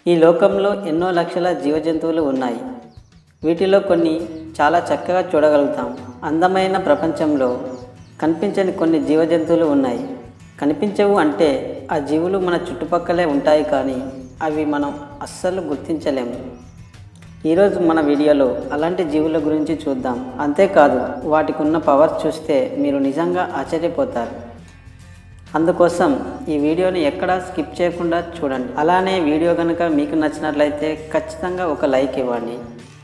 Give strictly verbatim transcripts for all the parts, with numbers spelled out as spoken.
ఈ లోకంలో ఎన్నో లక్షల జీవజంతువులు ఉన్నాయి. వీటిలో కొన్ని చాలా చక్కగా చూడగలుగుతాం. అందమైన ప్రపంచంలో కనిపించని కొన్ని జీవజంతువులు ఉన్నాయి. కనిపించవు అంటే ఆ జీవులు మన చుట్టుపక్కలే ఉంటాయి, కానీ అవి మనం అస్సలు గుర్తించలేము. ఈరోజు మన వీడియోలో అలాంటి జీవుల గురించి చూద్దాం. అంతేకాదు, వాటికి ఉన్న పవర్ చూస్తే మీరు నిజంగా ఆశ్చర్యపోతారు. అందుకోసం ఈ వీడియోని ఎక్కడా స్కిప్ చేయకుండా చూడండి. అలానే వీడియో కనుక మీకు నచ్చినట్లయితే ఖచ్చితంగా ఒక లైక్ ఇవ్వండి.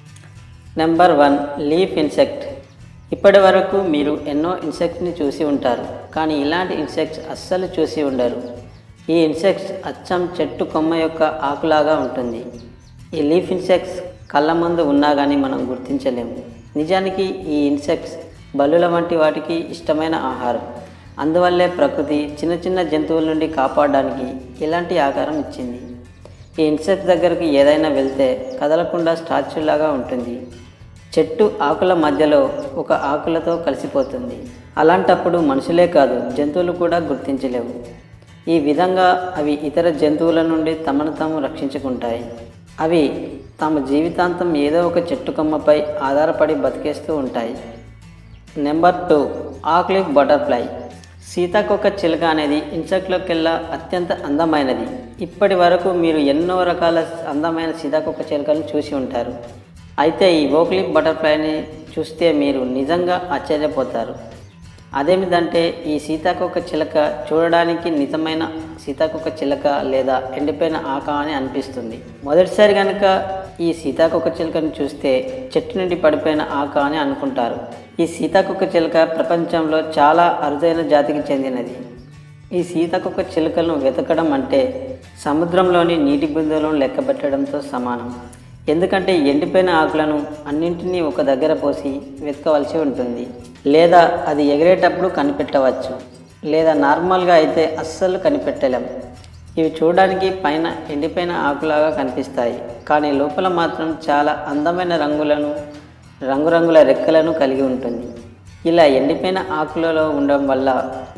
Number one, leaf insect. ఇప్పటి వరకు మీరు ఎన్నో ఇన్సెక్ట్స్ని చూసి ఉంటారు, కానీ ఇలాంటి ఇన్సెక్ట్స్ అస్సలు చూసి ఉండరు. ఈ ఇన్సెక్ట్స్ అచ్చం చెట్టు కొమ్మ యొక్క ఆకులాగా ఉంటుంది. ఈ లీఫ్ ఇన్సెక్ట్స్ కళ్ళ ముందు ఉన్నా కానీ మనం గుర్తించలేము. నిజానికి ఈ ఇన్సెక్ట్స్ బల్లుల వంటి వాటికి ఇష్టమైన ఆహారం. అందువల్లే ప్రకృతి చిన్న చిన్న జంతువుల నుండి కాపాడడానికి ఇలాంటి ఆకారం ఇచ్చింది. ఈ ఇన్సెక్ట్స్ దగ్గరికి ఏదైనా వెళ్తే కదలకుండా స్టాచ్యూ లాగా ఉంటుంది. చెట్టు ఆకుల మధ్యలో ఒక ఆకులతో కలిసిపోతుంది. అలాంటప్పుడు మనుషులే కాదు, జంతువులు కూడా గుర్తించలేవు. ఈ విధంగా అవి ఇతర జంతువుల నుండి తమను తాము రక్షించుకుంటాయి. అవి తమ జీవితాంతం ఏదో ఒక చెట్టు కొమ్మపై ఆధారపడి బతికేస్తూ ఉంటాయి. Number two, oakleaf butterfly. సీతాకోక చిలుక అనేది ఇన్సెక్ట్లోకెల్లా అత్యంత అందమైనది. ఇప్పటి వరకు మీరు ఎన్నో రకాల అందమైన సీతాకోక చిలుకలను చూసి ఉంటారు. అయితే ఈ ఓక్లీఫ్ బటర్ఫ్లైని చూస్తే మీరు నిజంగా ఆశ్చర్యపోతారు. అదేమిటంటే ఈ సీతాకోక చిలుక చూడడానికి నిజమైన సీతాకోక చిలుక లేదా ఎండిపోయిన ఆక అని అనిపిస్తుంది. మొదటిసారి కనుక ఈ సీతాకోక చిలుకను చూస్తే చెట్టు నుండి పడిపోయిన ఆక అని అనుకుంటారు. ఈ సీతాకోక చిలుక ప్రపంచంలో చాలా అరుదైన జాతికి చెందినది. ఈ సీతాకోక చిలుకలను వెతకడం అంటే సముద్రంలోని నీటి బిందువులను లెక్కబెట్టడంతో సమానం. ఎందుకంటే ఎండిపోయిన ఆకులను అన్నింటినీ ఒక దగ్గర పోసి వెతకవలసి ఉంటుంది. లేదా అది ఎగిరేటప్పుడు కనిపెట్టవచ్చు, లేదా నార్మల్గా అయితే అస్సలు కనిపెట్టలేం. ఇవి చూడడానికి పైన ఎండిపోయిన ఆకులాగా కనిపిస్తాయి, కానీ లోపల మాత్రం చాలా అందమైన రంగులను రంగురంగుల రెక్కలను కలిగి ఉంటుంది. ఇలా ఎండిపోయిన ఆకులలో ఉండడం వల్ల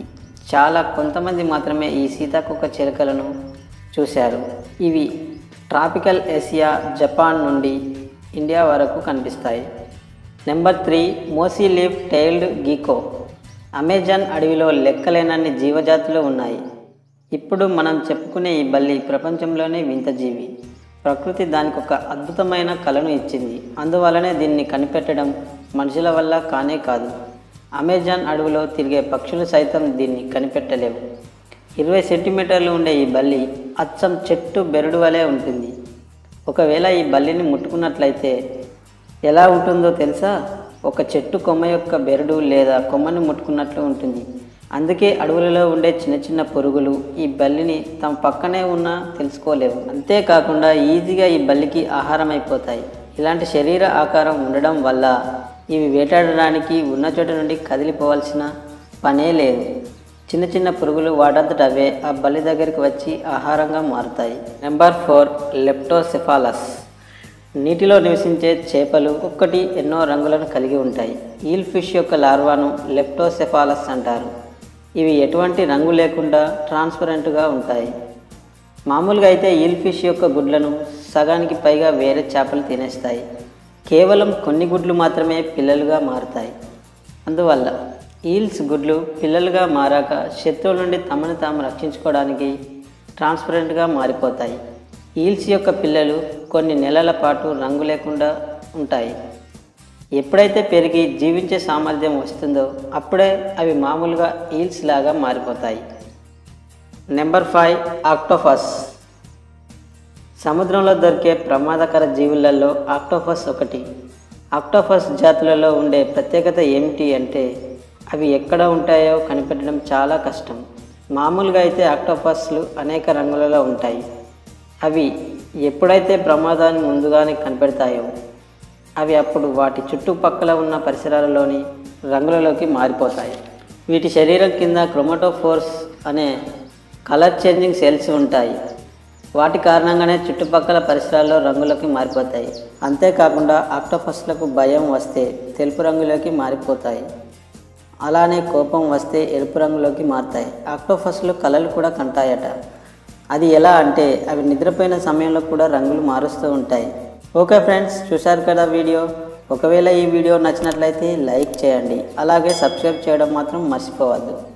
చాలా కొంతమంది మాత్రమే ఈ సీతాకోక చిలుకలను చూశారు. ఇవి ట్రాపికల్ ఏసియా, జపాన్ నుండి ఇండియా వరకు కనిపిస్తాయి. Number three, mossy leaf tailed gecko. Amazon అడవిలో లెక్కలేనన్ని జీవజాతులు ఉన్నాయి. ఇప్పుడు మనం చెప్పుకునే ఈ బల్లి ప్రపంచంలోనే వింత జీవి. ప్రకృతి దానికి ఒక అద్భుతమైన కళను ఇచ్చింది. అందువల్లనే దీన్ని కనిపెట్టడం మనుషుల వల్ల కానే కాదు. అమెజాన్ అడవిలో తిరిగే పక్షులు సైతం దీన్ని కనిపెట్టలేవు. ఇరవై సెంటీమీటర్లు ఉండే ఈ బల్లి అచ్చం చెట్టు బెరడు వలె ఉంటుంది. ఒకవేళ ఈ బల్లిని ముట్టుకున్నట్లయితే ఎలా ఉంటుందో తెలుసా? ఒక చెట్టు కొమ్మ యొక్క బెరడు లేదా కొమ్మను ముట్టుకున్నట్లు ఉంటుంది. అందుకే అడవులలో ఉండే చిన్న చిన్న పురుగులు ఈ బల్లిని తమ పక్కనే ఉన్నా తెలుసుకోలేవు. అంతేకాకుండా ఈజీగా ఈ బల్లికి ఆహారం అయిపోతాయి. ఇలాంటి శరీర ఆకారం ఉండడం వల్ల ఇవి వేటాడడానికి ఉన్న చోట నుండి కదిలిపోవాల్సిన పనే లేదు. చిన్న చిన్న పురుగులు వాటంతట అవే ఆ బల్లి దగ్గరికి వచ్చి ఆహారంగా మారుతాయి. Number four, leptocephalus. నీటిలో నివసించే చేపలు ఒక్కొక్కటి ఎన్నో రంగులను కలిగి ఉంటాయి. ఈల్ ఫిష్ యొక్క లార్వాను లెప్టోసెఫాలస్ అంటారు. ఇవి ఎటువంటి రంగు లేకుండా ట్రాన్స్పరెంట్గా ఉంటాయి. మామూలుగా అయితే ఈల్ ఫిష్ యొక్క గుడ్లను సగానికి పైగా వేరే చేపలు తినేస్తాయి. కేవలం కొన్ని గుడ్లు మాత్రమే పిల్లలుగా మారుతాయి. అందువల్ల ఈల్స్ గుడ్లు పిల్లలుగా మారాక శత్రువుల నుండి తమను తాము రక్షించుకోవడానికి ట్రాన్స్పరెంట్గా మారిపోతాయి. ఈల్స్ యొక్క పిల్లలు కొన్ని నెలల పాటు రంగు లేకుండా ఉంటాయి. ఎప్పుడైతే పెరిగి జీవించే సామర్థ్యం వస్తుందో అప్పుడే అవి మామూలుగా ఈల్స్ లాగా మారిపోతాయి. Number five, octopus. సముద్రంలో దొరికే ప్రమాదకర జీవులలో ఆక్టోపస్ ఒకటి. ఆక్టోపస్ జాతులలో ఉండే ప్రత్యేకత ఏమిటి అంటే అవి ఎక్కడ ఉంటాయో కనిపెట్టడం చాలా కష్టం. మామూలుగా అయితే ఆక్టోపస్లు అనేక రంగులలో ఉంటాయి. అవి ఎప్పుడైతే ప్రమాదాన్ని ముందుగానే కనిపెడతాయో అవి అప్పుడు వాటి చుట్టుపక్కల ఉన్న పరిసరాలలోని రంగులలోకి మారిపోతాయి. వీటి శరీరం కింద క్రోమటోఫోర్స్ అనే కలర్ చేంజింగ్ సెల్స్ ఉంటాయి. వాటి కారణంగానే చుట్టుపక్కల పరిసరాల్లో రంగులోకి మారిపోతాయి. అంతేకాకుండా ఆక్టోపస్లకు భయం వస్తే తెలుపు రంగులోకి మారిపోతాయి. అలానే కోపం వస్తే ఎరుపు రంగులోకి మారుతాయి. ఆక్టోపస్లు కలలు కూడా కంటాయట. అది ఎలా అంటే అవి నిద్రపోయిన సమయంలో కూడా రంగులు మారుస్తూ ఉంటాయి. ఓకే ఫ్రెండ్స్, చూశారు కదా వీడియో. ఒకవేళ ఈ వీడియో నచ్చినట్లయితే లైక్ చేయండి, అలాగే సబ్స్క్రైబ్ చేయడం మాత్రం మర్చిపోవద్దు.